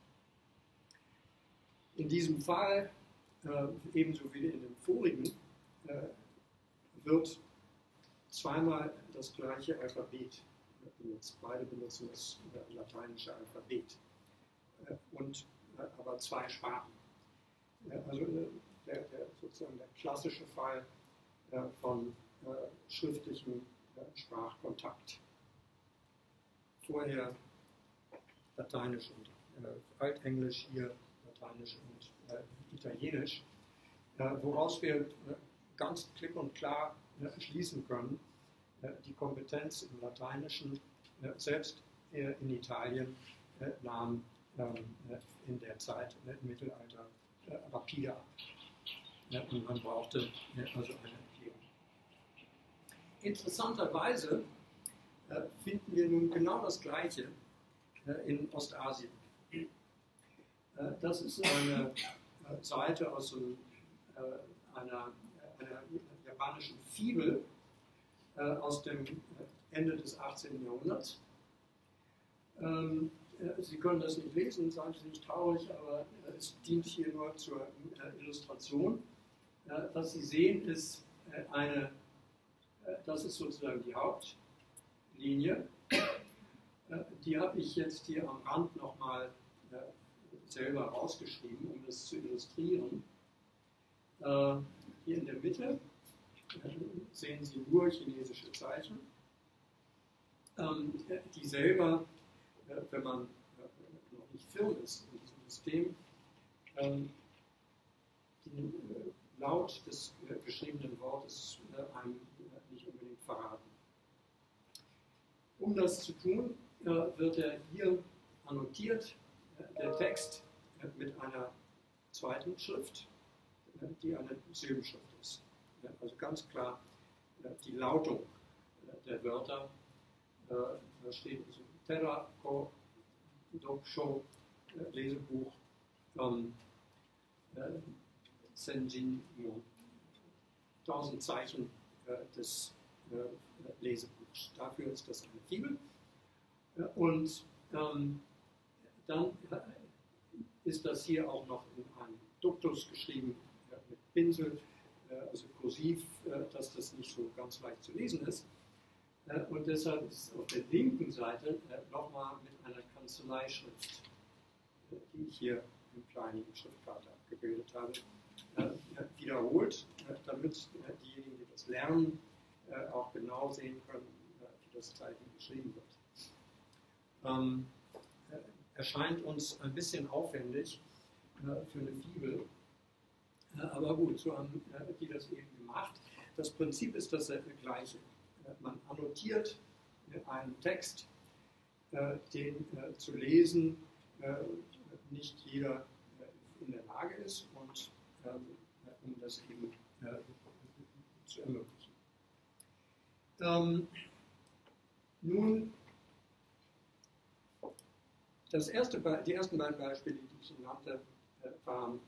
In diesem Fall, ebenso wie in dem vorigen, wird zweimal das gleiche Alphabet benutzt. Beide benutzen das lateinische Alphabet, aber zwei Sprachen. Also sozusagen der klassische Fall von schriftlichem Sprachkontakt. Vorher Lateinisch und Altenglisch, hier Lateinisch und Italienisch, woraus wir ganz klipp und klar schließen können, die Kompetenz im Lateinischen selbst in Italien nahm in der Zeit im Mittelalter rapide ab. Und man brauchte also eine Erklärung. Interessanterweise finden wir nun genau das Gleiche in Ostasien. Das ist eine Seite aus einer japanischen Fibel aus dem Ende des 18. Jahrhunderts. Sie können das nicht lesen, seien Sie nicht traurig, aber es dient hier nur zur Illustration. Was Sie sehen, ist das ist sozusagen die Hauptlinie. Die habe ich jetzt hier am Rand nochmal selber rausgeschrieben, um das zu illustrieren. Hier in der Mitte sehen Sie nur chinesische Zeichen, die selber, wenn man noch nicht firm ist in diesem System, den Laut des geschriebenen Wortes einem nicht unbedingt verraten. Um das zu tun, wird er hier annotiert, der Text mit einer zweiten Schrift, die eine Silbenschrift ist. Also ganz klar die Lautung der Wörter. Da steht also Terra, Ko, Doksho, Lesebuch, Senjin, 1000 Zeichen des Lesebuchs. Dafür ist das eine Fibel. Und dann ist das hier auch noch in einem Duktus geschrieben mit Pinsel, also kursiv, dass das nicht so ganz leicht zu lesen ist. Und deshalb ist auf der linken Seite nochmal mit einer Kanzleischrift, die ich hier im kleinen Schriftkater abgebildet habe, wiederholt, damit diejenigen, die das lernen, auch genau sehen können, wie das Zeichen geschrieben wird. Erscheint uns ein bisschen aufwendig für eine Fibel, aber gut, so haben die das eben gemacht. Das Prinzip ist das gleiche. Man annotiert einen Text, den zu lesen nicht jeder in der Lage ist, und um das eben zu ermöglichen. Nun, die ersten beiden Beispiele, die ich Ihnen nannte, waren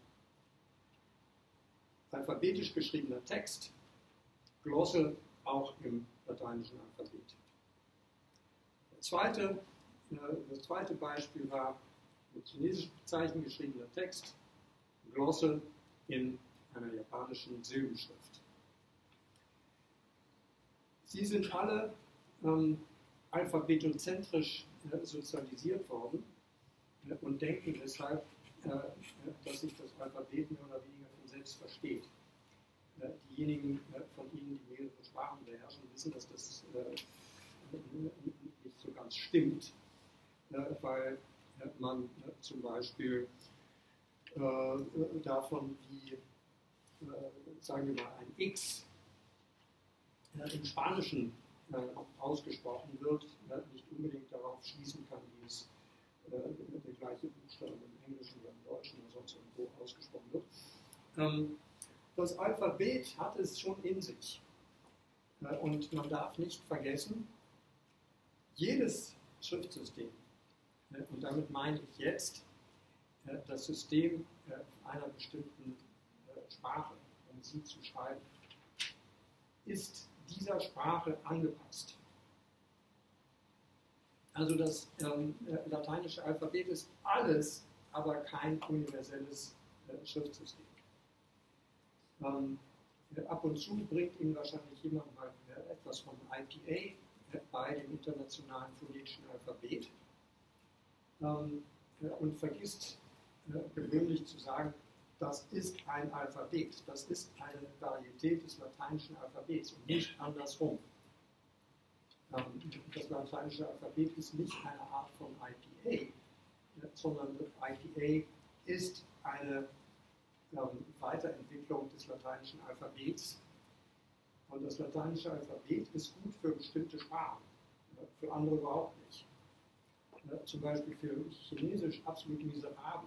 alphabetisch geschriebener Text, Glosse auch im lateinischen Alphabet. Das zweite Beispiel war mit chinesischen Zeichen geschriebener Text, Glosse in einer japanischen Silbenschrift. Sie sind alle alphabetozentrisch sozialisiert worden und denken deshalb, dass sich das Alphabet mehr oder weniger von selbst versteht. Diejenigen von Ihnen, die mehrere Sprachen beherrschen, wissen, dass das nicht so ganz stimmt, weil man zum Beispiel davon, wie, sagen wir mal, ein X im Spanischen ausgesprochen wird, nicht unbedingt darauf schließen kann, wie es der gleiche Buchstabe im Englischen oder im Deutschen oder sonst irgendwo ausgesprochen wird. Das Alphabet hat es schon in sich. Und man darf nicht vergessen, jedes Schriftsystem, und damit meine ich jetzt das System einer bestimmten Sprache, um sie zu schreiben, ist dieser Sprache angepasst. Also das lateinische Alphabet ist alles, aber kein universelles Schriftsystem. Ab und zu bringt Ihnen wahrscheinlich jemand mal etwas von IPA bei dem internationalen phonetischen Alphabet und vergisst gewöhnlich zu sagen, das ist ein Alphabet, das ist eine Varietät des lateinischen Alphabets und nicht andersrum. Das lateinische Alphabet ist nicht eine Art von IPA, sondern IPA ist eine Weiterentwicklung des lateinischen Alphabets. Und das lateinische Alphabet ist gut für bestimmte Sprachen, für andere überhaupt nicht. Zum Beispiel für Chinesisch absolut miserabel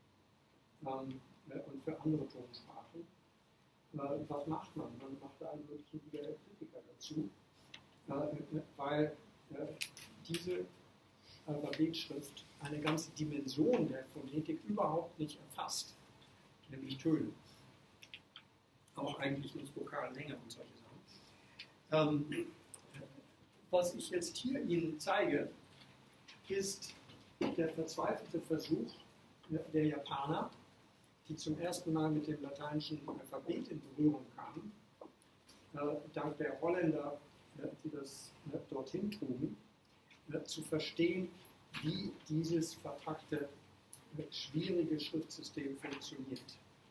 und für andere Tonsprachen. Was macht man? Man macht da einen wirklichen Kritiker dazu, weil diese Alphabetschrift eine ganze Dimension der Phonetik überhaupt nicht erfasst, nämlich Töne. Auch eigentlich nicht Vokallänge und solche Sachen. Was ich jetzt hier Ihnen zeige, ist der verzweifelte Versuch der Japaner, die zum ersten Mal mit dem lateinischen Alphabet in Berührung kamen, dank der Holländer, die das dorthin trugen, zu verstehen, wie dieses verpackte, schwierige Schriftsystem funktioniert.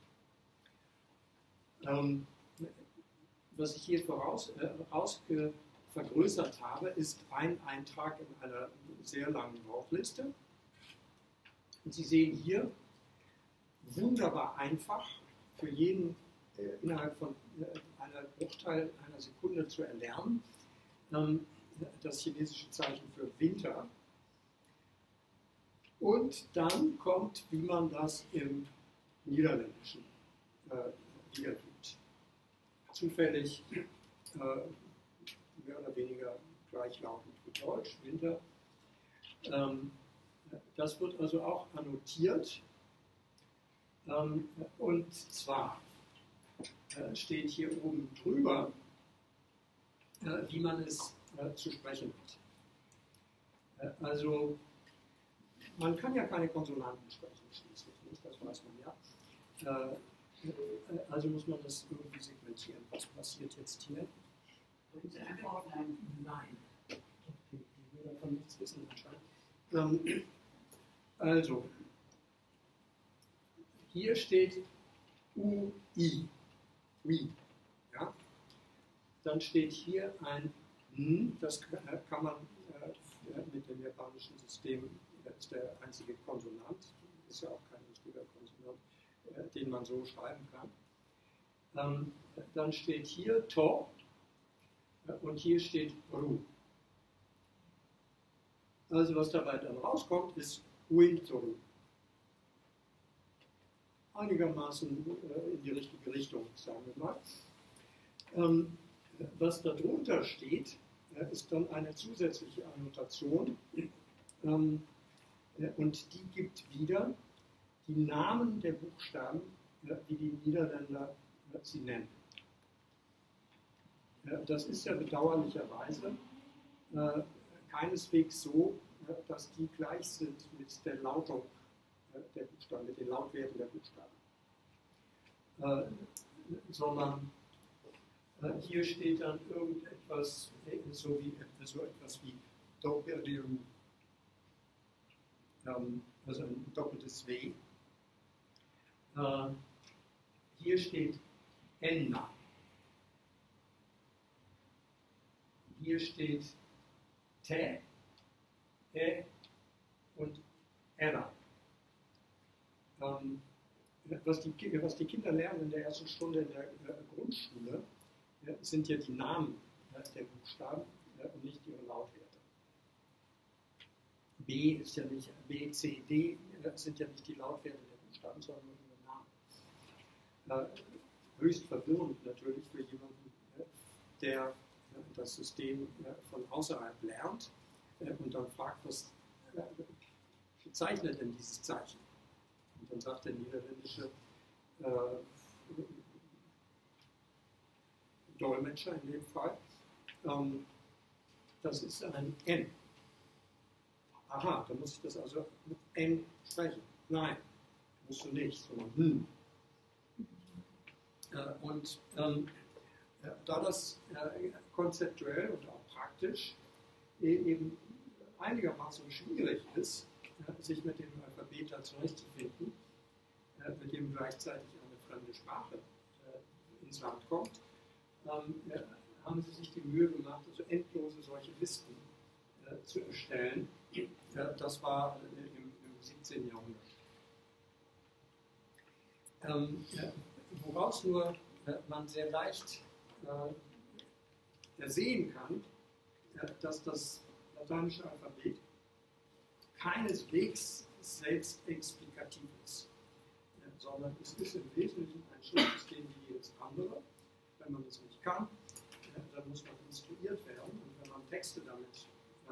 Was ich hier vergrößert habe, ist ein Eintrag in einer sehr langen Wortliste. Und Sie sehen hier, wunderbar einfach, für jeden innerhalb von einer Bruchteil einer Sekunde zu erlernen, das chinesische Zeichen für Winter. Und dann kommt, wie man das im Niederländischen wiedergibt. Zufällig mehr oder weniger gleichlautend wie Deutsch, Winter. Das wird also auch annotiert. Und zwar steht hier oben drüber, wie man es zu sprechen hat. Also man kann ja keine Konsonanten sprechen, schließlich nicht, das weiß man ja. Also muss man das irgendwie segmentieren. Was passiert jetzt hier? Nein. Ich will davon nichts wissen anscheinend. Also, hier steht UI. Ui. Ja? Dann steht hier ein N, das kann man mit dem japanischen System, das ist der einzige Konsonant, ist ja auch kein richtiger Konsonant, den man so schreiben kann. Dann steht hier To und hier steht Ru. Also was dabei dann rauskommt, ist Uintoru. Einigermaßen in die richtige Richtung, sagen wir mal. Was darunter steht, ist dann eine zusätzliche Annotation und die gibt wieder die Namen der Buchstaben, wie die Niederländer sie nennen. Das ist ja bedauerlicherweise keineswegs so, dass die gleich sind mit der Lautung der Buchstaben, mit den Lautwerten der Buchstaben. Sondern hier steht dann irgendetwas, so etwas wie Doppeldium, also ein doppeltes W. Hier steht Enna. Hier steht Te, E und Era. Was die Kinder lernen in der ersten Stunde in der Grundschule, sind ja die Namen der Buchstaben und nicht ihre Lautwerte. B ist ja nicht, B, C, D sind ja nicht die Lautwerte der Buchstaben, sondern nur ihre Namen. Höchst verwirrend natürlich für jemanden, der das System von außerhalb lernt und dann fragt, was bezeichnet denn dieses Zeichen? Und dann sagt der niederländische Dolmetscher in dem Fall, das ist ein N. Aha, dann muss ich das also mit N sprechen. Nein, musst du nicht, sondern Und da das konzeptuell und auch praktisch eben einigermaßen schwierig ist, sich mit dem Alphabet da zurechtzufinden, mit dem gleichzeitig eine fremde Sprache ins Land kommt, haben sie sich die Mühe gemacht, also endlose solche Listen zu erstellen. Das war im 17. Jahrhundert. Woraus nur man sehr leicht ersehen kann, dass das lateinische Alphabet keineswegs selbst explikativ ist, sondern es ist im Wesentlichen ein Schriftsystem wie jedes andere. Wenn man das nicht kann, dann muss man instruiert werden. Und wenn man Texte damit,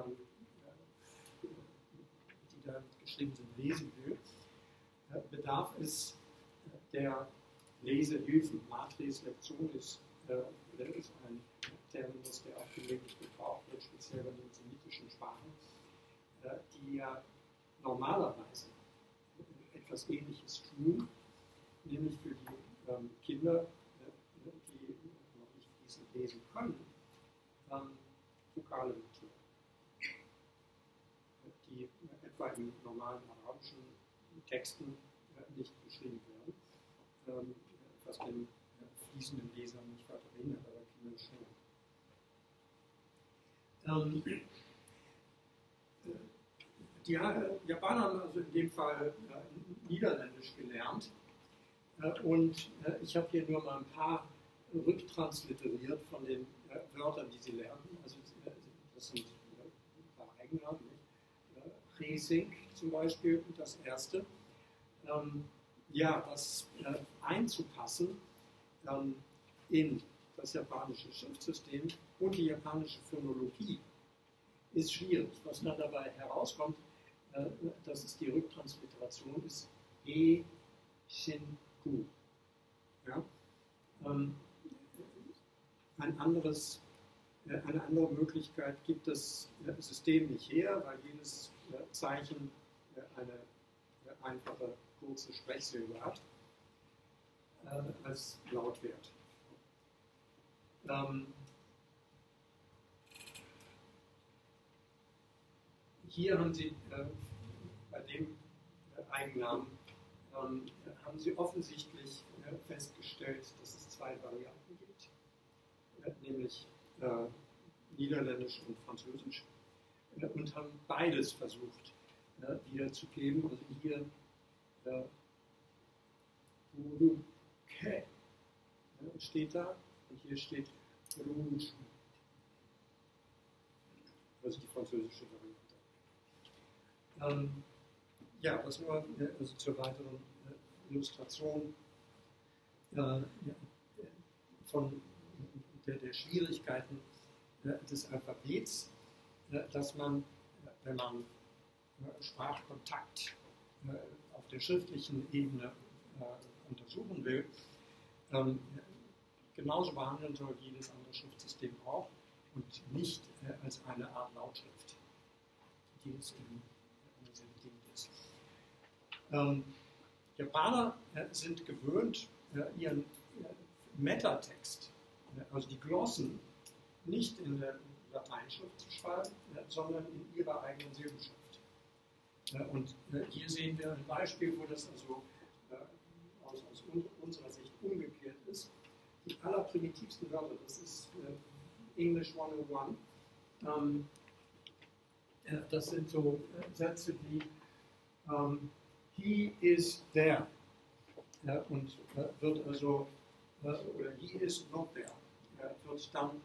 die da geschrieben sind, lesen will, bedarf es der Lesehilfen. Matris lectionis ist ein Terminus, der auch gelegentlich gebraucht wird, speziell bei den semitischen Sprachen, die ja normalerweise etwas Ähnliches tun, nämlich für die Kinder, die noch nicht fließend lesen können, vokale Notieren. bei den normalen arabischen Texten nicht beschrieben werden, was den fließenden Leser nicht weiter behindert, aber Kinder schon. Die Japaner haben also in dem Fall Niederländisch gelernt und ich habe hier nur mal ein paar rücktranslitteriert von den Wörtern, die sie lernen. Also das sind ein paar Eigennamen. Resink zum Beispiel, das erste. Das einzupassen in das japanische Schriftsystem und die japanische Phonologie ist schwierig. Was dann dabei herauskommt, dass es die Rücktransliteration ist, Shinku. Ja? Eine andere Möglichkeit gibt das System nicht her, weil jedes Zeichen eine einfache, kurze Sprechsilbe hat als Lautwert. Hier haben Sie bei dem Eigennamen haben Sie offensichtlich festgestellt, dass es zwei Varianten gibt, nämlich Niederländisch und Französisch, und haben beides versucht wiederzugeben. Also hier Uruke steht da und hier steht Rouge, also die französische Variante. Das nur also zur weiteren Illustration von der Schwierigkeiten des Alphabets, dass man, wenn man Sprachkontakt auf der schriftlichen Ebene untersuchen will, genauso behandeln soll wie jedes andere Schriftsystem auch und nicht als eine Art Lautschrift, die es eben sehr bedingt ist. Japaner sind gewöhnt, ihren Metatext, also die Glossen, nicht in der Lateinschrift zu schreiben, sondern in ihrer eigenen Silbenschrift. Und hier sehen wir ein Beispiel, wo das also aus unserer Sicht umgekehrt ist. Die allerprimitivsten Wörter, das ist English 101, das sind so Sätze wie he is there und wird also, oder he is not there, wird dann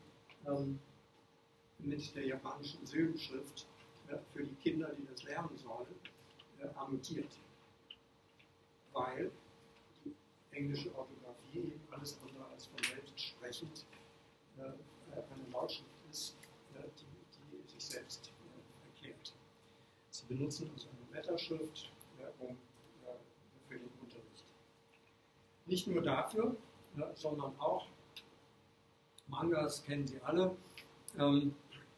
mit der japanischen Silbenschrift für die Kinder, die das lernen sollen, annotiert. Weil die englische Orthographie eben alles andere als von selbst sprechend eine Lautschrift ist, die sich selbst erklärt. Sie benutzen also eine Wetterschrift für den Unterricht. Nicht nur dafür, sondern auch Mangas kennen Sie alle. Die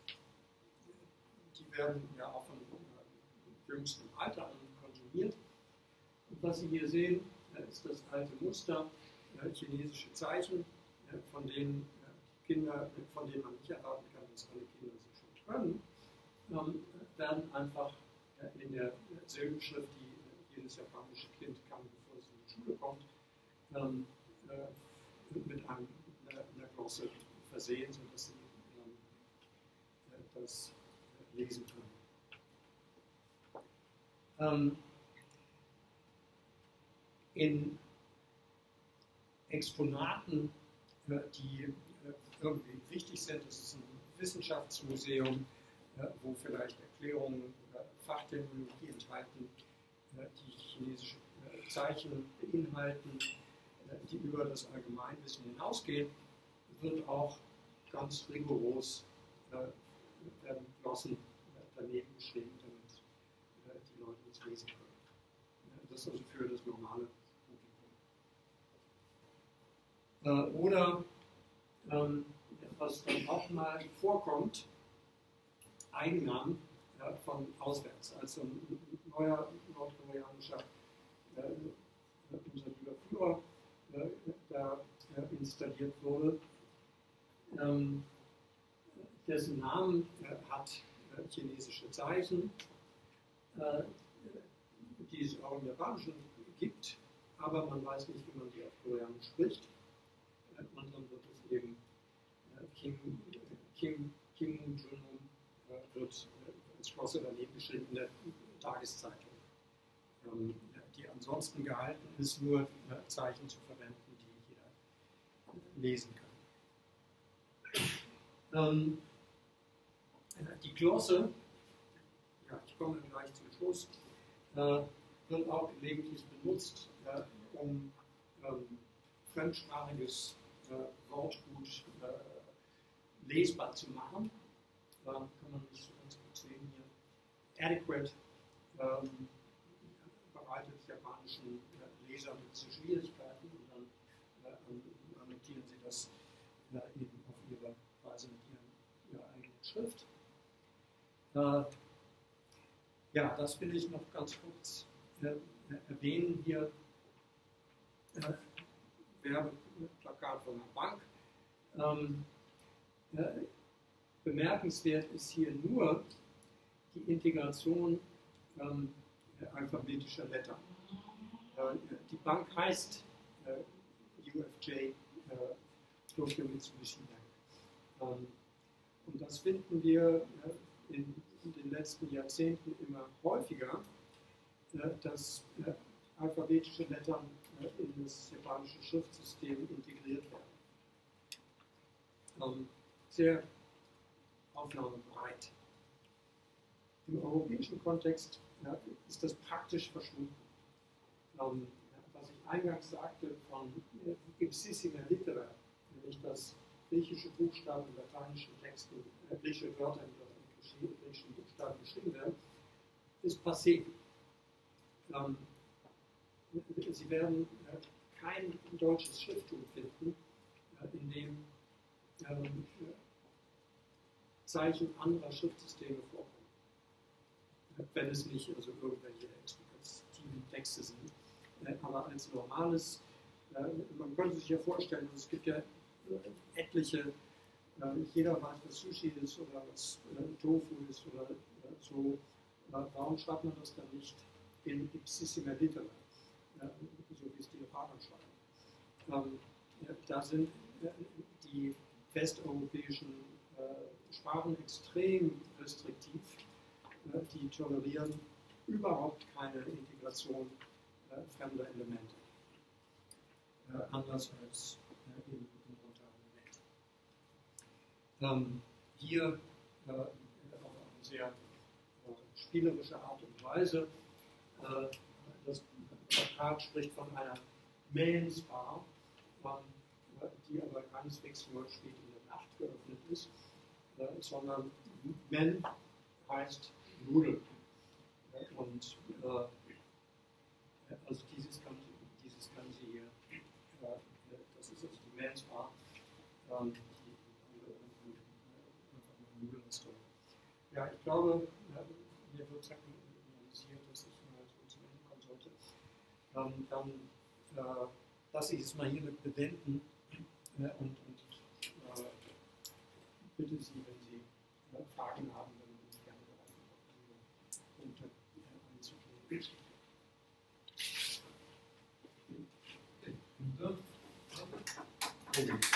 werden ja auch von jüngstem Alter an konsumiert. Und was Sie hier sehen, ist das alte Muster, chinesische Zeichen, von denen Kinder, von denen man nicht erwarten kann, dass alle Kinder sie schon können, werden einfach in der Silbenschrift, die jedes japanische Kind kann, bevor es in die Schule kommt, mit einer Glosse versehen, sodass sie das lesen können. In Exponaten, die irgendwie wichtig sind, das ist ein Wissenschaftsmuseum, wo vielleicht Erklärungen, Fachterminologie enthalten, die chinesische Zeichen beinhalten, die über das Allgemeinwissen hinausgehen, wird auch ganz rigoros werden Glossen daneben geschrieben, damit die Leute das lesen können. Das ist also für das normale Publikum. Oder was dann auch mal vorkommt, Eigennamen von auswärts. Als ein neuer nordkoreanischer unser lieber Führer da installiert wurde, dessen Namen hat chinesische Zeichen die es auch im Japanischen gibt, aber man weiß nicht, wie man die auf Koreanisch spricht. Und dann wird es eben Kim Moon-jun wird als Schloss daneben geschrieben in der Tageszeitung, die ansonsten gehalten ist, nur Zeichen zu verwenden, die jeder lesen kann. Die Glosse, ja, ich komme gleich zum Schluss, wird auch gelegentlich benutzt, um fremdsprachiges Wortgut lesbar zu machen. Kann man nicht so ganz gut sehen hier. Adequate bereitet japanischen Lesern gewisse Schwierigkeiten und dann annotieren sie das eben auf ihre Weise mit ihrer eigenen Schrift. Ja, das will ich noch ganz kurz erwähnen hier. Werbeplakat von einer Bank. Bemerkenswert ist hier nur die Integration alphabetischer Lettern. Die Bank heißt UFJ, Tokyo Mitsubishi Bank. Und das finden wir in den letzten Jahrzehnten immer häufiger, dass alphabetische Lettern in das japanische Schriftsystem integriert werden. Sehr aufnahmebereit. Im europäischen Kontext ist das praktisch verschwunden. Was ich eingangs sagte von ipsissima litera, nämlich dass griechische Buchstaben in lateinischen Texten, griechische Wörter, die in griechischen Buchstaben geschrieben werden, ist passé. Sie werden kein deutsches Schrifttum finden, in dem Zeichen anderer Schriftsysteme vorkommen. Wenn es nicht also irgendwelche explikativen Texte sind. Aber als normales, man könnte sich ja vorstellen, es gibt ja etliche, jeder weiß, was Sushi ist oder was Tofu ist oder so. Warum schreibt man das dann nicht in ipsissima litera, so wie es die Japaner schreiben? Da sind die westeuropäischen Sprachen extrem restriktiv. Die tolerieren überhaupt keine Integration fremder Elemente. Anders als im unteren Welt. Hier auf eine sehr spielerische Art und Weise. Das Plakat spricht von einer Men's Bar, die aber keineswegs nur spät in der Nacht geöffnet ist, sondern Men heißt Nudeln. Und also dieses Ganze hier, das ist also die Men's Bar, die andere Nudeln-Store. Ja, ich glaube, mir wird signalisiert, dass ich mal so zum Ende kommen sollte. Dann lasse ich es mal hiermit bewenden und bitte Sie, wenn Sie Fragen haben, dann bin ich gerne bereit, auf diese Punkte einzugehen.